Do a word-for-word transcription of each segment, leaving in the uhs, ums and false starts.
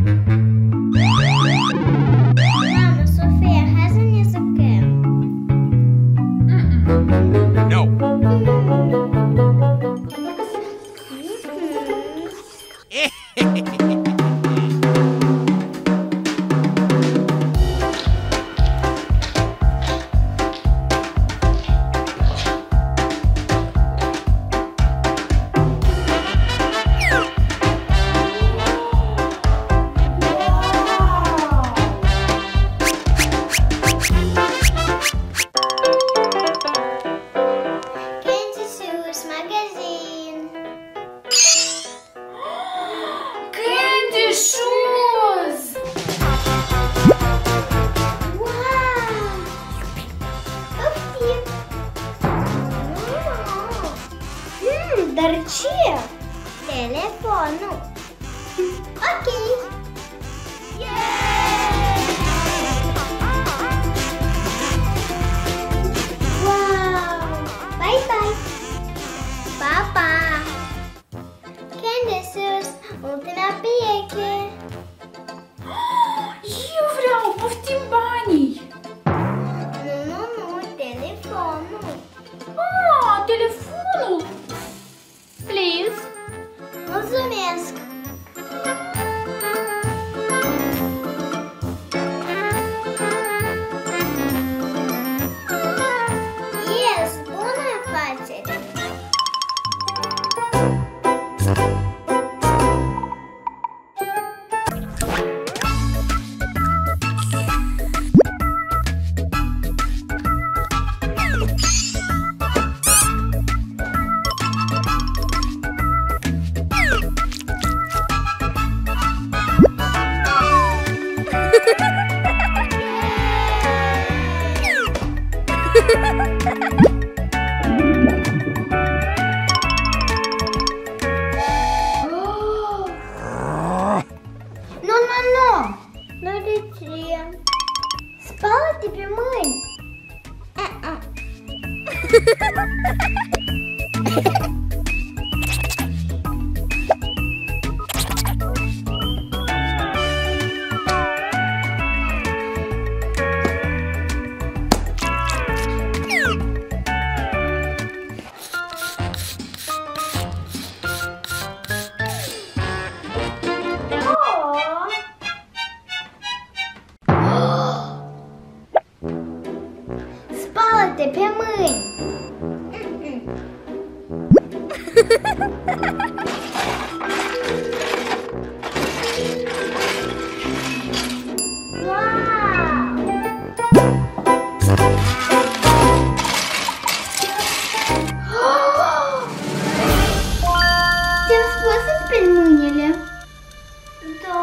Mamă, Sofia, hai să ne jucăm. No. Dar ce? Telefonul. Ok. Wow! Bye bye! Pa, pa! Când sus, ultima pereche. Eu vreau, poftim banii! Nu, nu, nu, telefonul. Ah, telefonul! Please! Mulțumesc! Yes, bună afacere! Nu, nu, nu! Nu de ce? Spală-te pe mâini! Uh-uh. Spală-te pe mâini! Ți-am spus să speli mâinile? Da!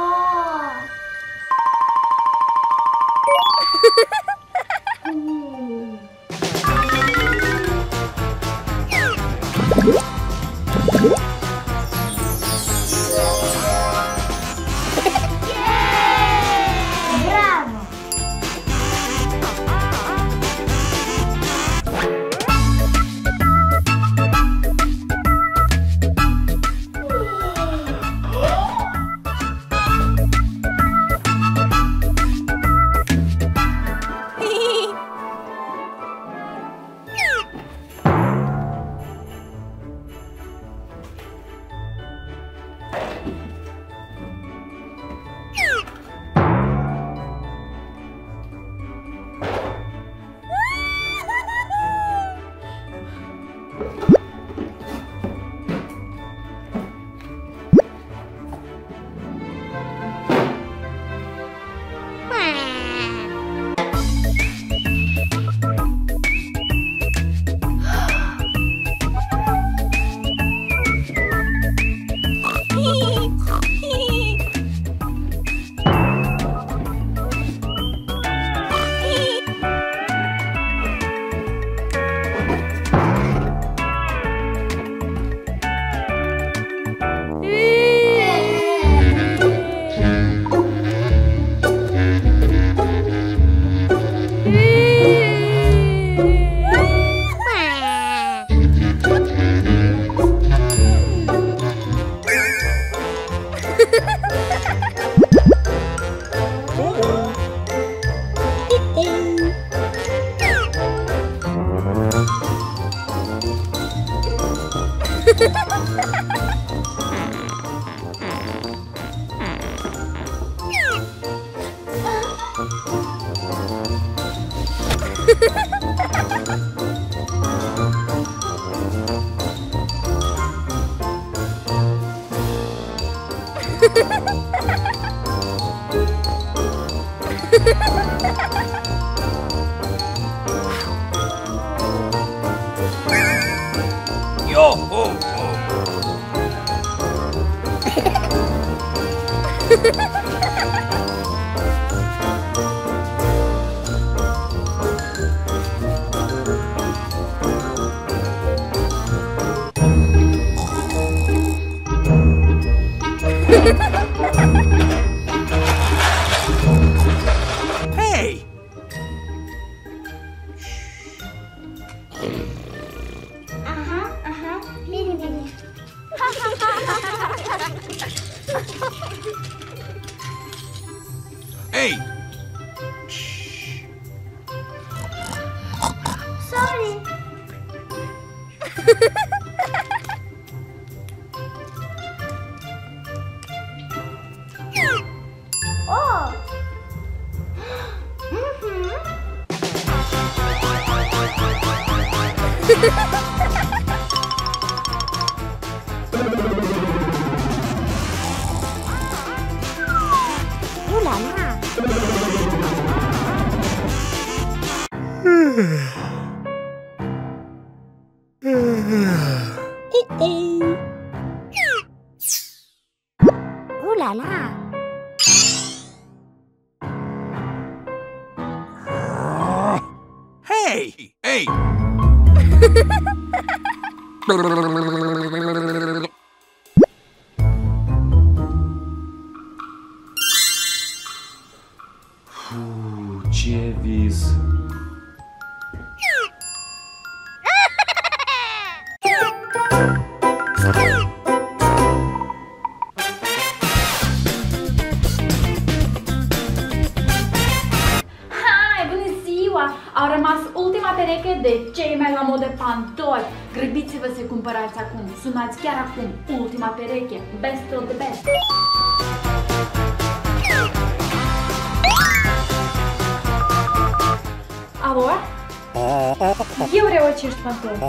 Yo ho ho! Hey! Aha, aha, bine, bine. Hey! Sorry. Oh. Mhm. Ooh la la. Ooh la la. Hey! Hey! Fuu, ce vis! Hai, bună ziua! Au rămas ultima pereche de cei mai la modă pantofi. Grăbiți-vă să cumpărați acum. Sunați chiar acum. Ultima pereche. Best of the best. Alo? Eu vreau acești pantofi.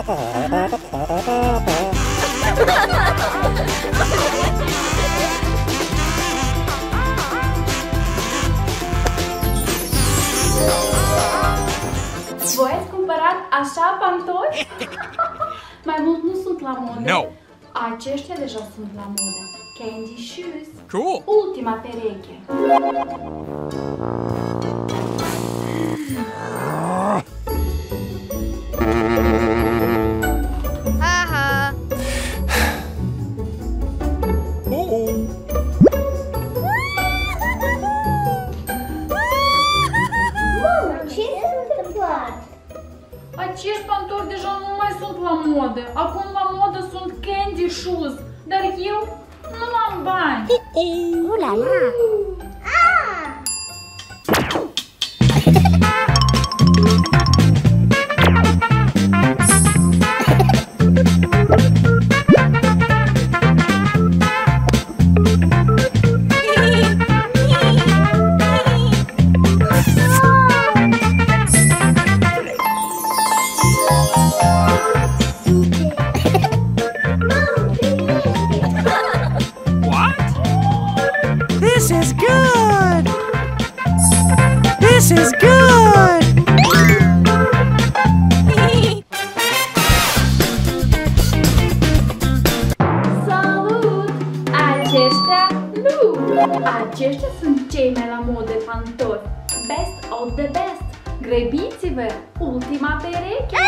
Voi ați cumpărat așa pantofi? Mai mult nu sunt la modă. No! Aceștia deja sunt la modă. Candy shoes. Cool! Ultima pereche. Haha. Oh! Ce s-a întâmplat? Acești pantofi deja nu mai sunt la modă. Acum la modă sunt candy shoes. Dar eu nu am bani. Ooh la la. Ah! This is good! This is good! Salut! Aceștia nu! Aceștia sunt cei mai la modă pantofi. Best of the best! Grăbiți-vă! Ultima pereche!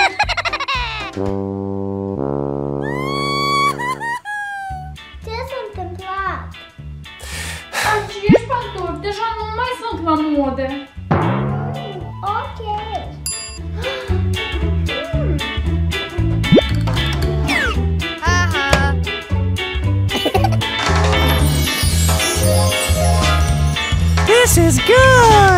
Ce s-a întâmplat? Acești pantofi deja nu mai sunt la modă. Ok. Haha. This is good!